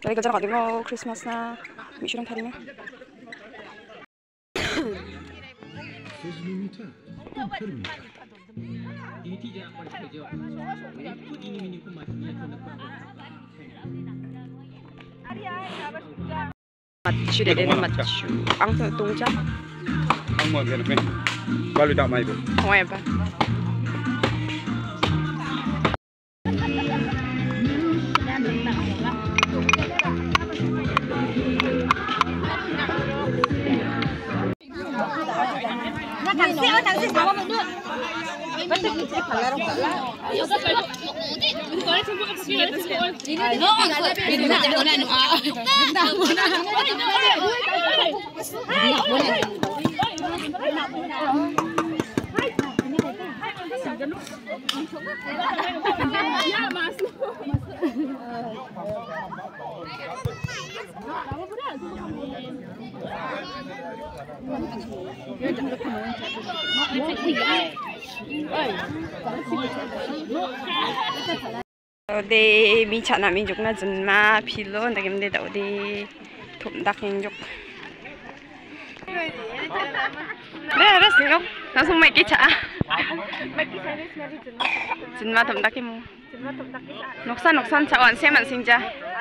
Dari kejar kau tengok Christmas na, misuran tadi na. Matchu deh matchu. Angsa tungja. Angmo kan be. Balu tak mai bu. Oh ya pak. 당신 잡으면 돼. Ode bicara minjuk na jenma pilo ndak emde da ode thumdak minjuk. Dah singok langsung mai kicha. Jenma thumdak emu. Noksan cawan seman singja.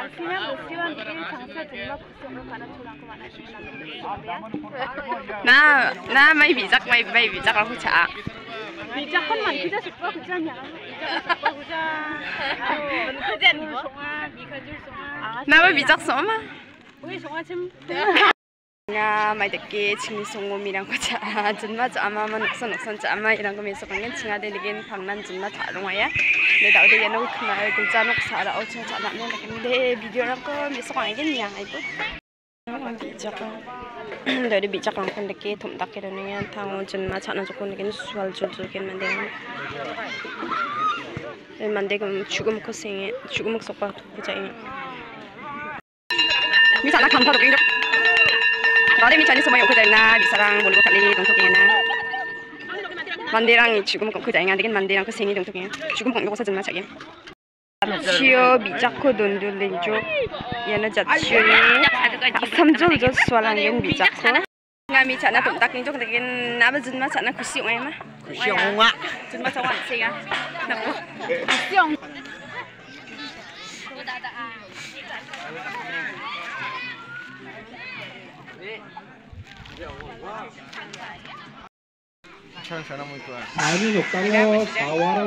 Na mai bijak aku cak. Bijak kan man kita suka kerjanya. kerja ni bo. Na mai bijak sama. Oi songa 참. Nga mai dekke chingni songo mirang ko cha jenma ama man noksan cha ama irang ko meso kangen chinga de legen phangnan jenma cha ronga ya ne da de yanok khna de janok sara o cha cha na ne de video rang ko meso kangen yang ai bu bijak dari bijak rang kon dekke thum dak ke ne thang jenma cha na jokon legen sual jul ken mande mande kum chugum ko sing chugum sok pa ko cha mi cha na kham tha do king Ada micani semua yang kerja na, disarang boleh kali dongtoknya na. Mandirang cukup kerja ingat dengan mandirang kesini dongtoknya. Cukup kok bisa jenma caknya. Cio bijak ko dondul lenjo. Yana jatcio ni. Samjol jo sualang yang bijak ko. Nggak micana tumtak lenjo dengan apa jenma cakna kusiong ay mah. Kusiong nga. Jenma cawan sih ya. Kusiong. 아니 녹다고 사와라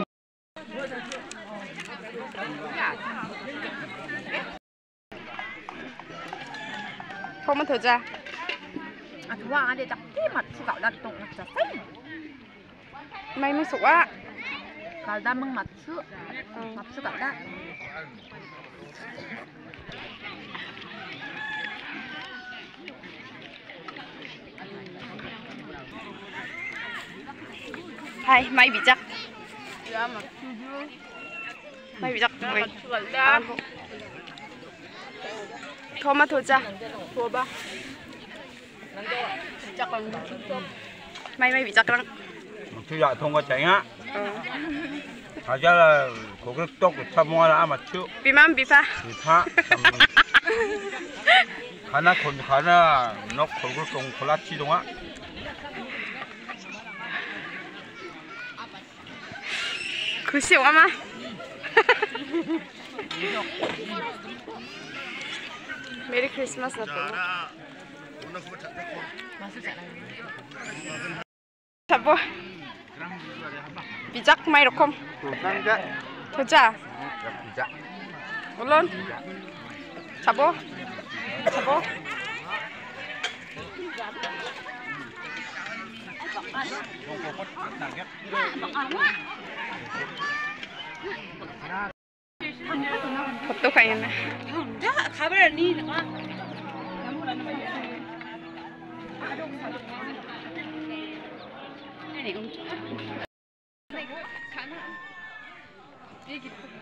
Không thử ra. Thứ ba để đặt cái mặt thì cậu đặt tụng mặt chặt xanh. Mày mới sụp á. Cậu đã mang mặt chứ cậu đã. Hai, mai bijak. Mai bijak rồi. Không mà thử ra. Thua ba. Mai bijak lắm. Thứ giờ thông qua chạy á. Thật ra là của cái tóc của tham hoa là mà chịu. Biman bifa. Bifa. Khana nó khổ cái công khổ lát chi đúng á. Kusiong ama. Merry Christmas na po. Sabo. Bijak may rokom. Tuja. Ulon. Sabo. Foto kayak na. Dah, kabar ni nak. Ini